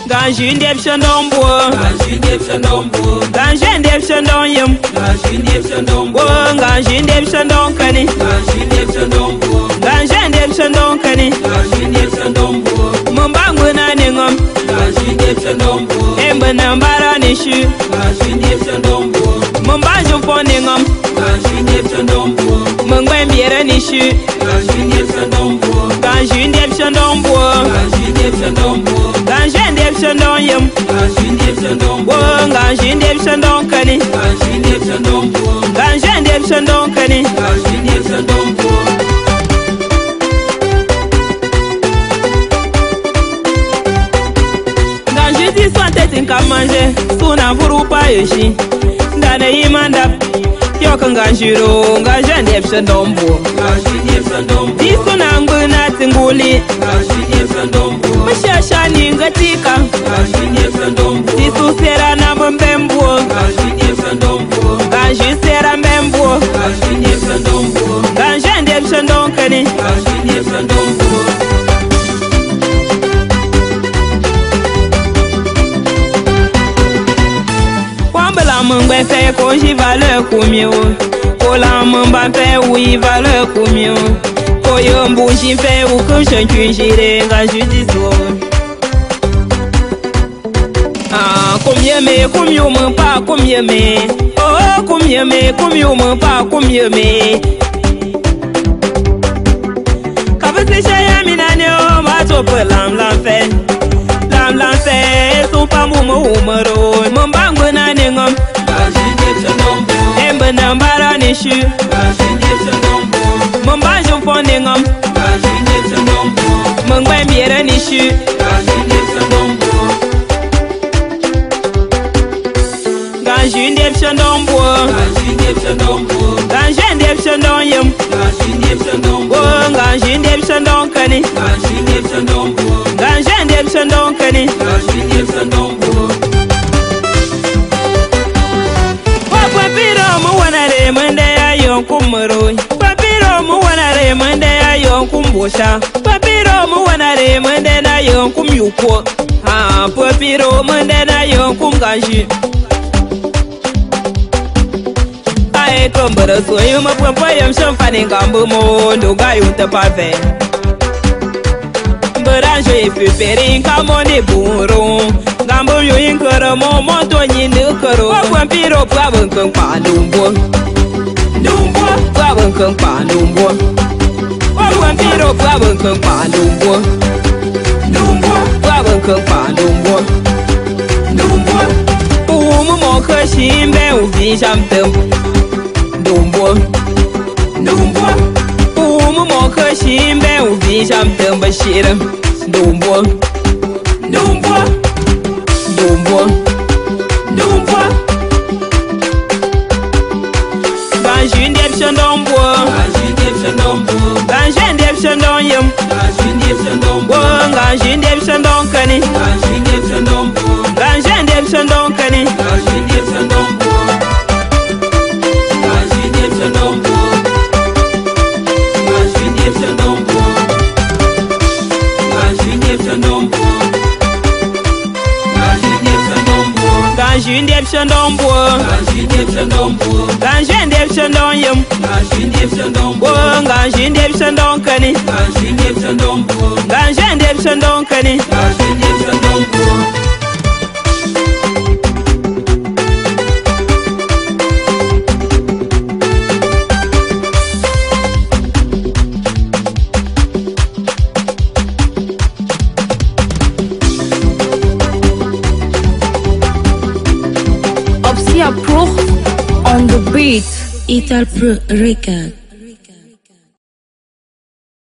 Ganjin dep shandong bo. Ganjin dep shandong bo. Ganjin dep shandong yum. Ganjin dep shandong bo. Ganjin dep shandong kani. Ganjin dep shandong bo. Ganjin dep shandong kani. Ganjin dep shandong bo. Mumbangu na ningom. Ganjin dep shandong bo. Embe nambara nishu. Ganjin dep shandong bo. Mumbanju po ningom. Ganjin dep shandong bo. Mungwe miere nishu. Ganjin dep shandong bo. Ganjin dep shandong bo. Ganjin dep shandong bo. Ganjin dep shandong yum. Ganjin dep shandong bo. Ganjin dep shandong kani. Ganjin dep shandong bo. Ganjin dep shandong kani. Ganjin dep shandong bo. Ganjin ti swante tinka manje. Suna furu pa yoshi. Ndane imandap. Yokan ganjiro. Ganjin dep shandong bo. Ganjin dep shandong bo. Ti suna nguna tinguli. Ganjin dep shandong bo. Mashasha ni ngatika. Ganjin dep shandong bo. Ti su sera na mbembo. Ganjin dep shandong bo. Ganjin sera mbembo. Ganjin dep shandong bo. Ganjin dep shandong kani. Ganjin dep shandong bo. Kwambala mungbe fe ko ji valeur kumio. Ko la mumba fe oui valeur kumio. Ko yo mbuji fe u ko shenju jire ganjin so. Ah, combien me pas combien me. Oh, combien me pas combien me. Kabese chaya minane o ma to lam fe. Lam fe so pa mu umaro. Mumbangu na ningom. Ganjin dep shandong bo. Embe nambara nishu. Ganjin dep shandong bo. Mumbanju po ningom. Ganjin dep shandong bo. Mungwe miere nishu. Ganjin dep shandong bo. Ganjin dep shandong bo. Ganjin dep shandong bo. Ganjin dep shandong yum. Ganjin dep shandong bo. Ganjin dep shandong kani. Ganjin dep shandong bo. Ganjin dep shandong kani. Ganjin dep shandong bo. Papiro mu wanare mende ayon kumuro. Papiro mu wanare mende ayon kumbosha. Papiro mu wanare mende na yon kumyuko. Ah, papiro mende na yon kumganji. Ai kombara soyu ma papa yam shamfani gambo mo ndo gayu te pave. Baranjo e fuperi kamone buro. Gambo yo inkara mo monto nyinde karo. Papiro pabun kan pa lumbo. Lumbo pabun kan pa lumbo. Papiro pabun kan pa lumbo. Lumbo pabun kan pa lumbo. Lumbo umu mo khashin be u bi sham tem. Lumbo lumbo umu mo khashin be u bi sham tem bashiram. Lumbo lumbo lumbo lumbo Ganjin dep shandong bo. Ganjin dep shandong bo. Ganjin dep shandong yum. Ganjin dep shandong bo. Ganjin dep shandong kani. Ganjin dep shandong bo. Ganjin dep shandong kani. Ganjin dep shandong bo. Ganjin dep shandong bo. Ganjin dep shandong bo. Ganjin dep shandong bo. Ganjin dep shandong bo. Ganjin dep shandong bo. Ganjin dep shandong bo. Ganjin dep shandong yum. Ganjin dep shandong bo. Ganjin dep shandong kani. Ganjin dep shandong bo. Ganjin dep shandong kani. Ganjin dep shandong bo. Opsia Pro on the beat. Ital Pro Record.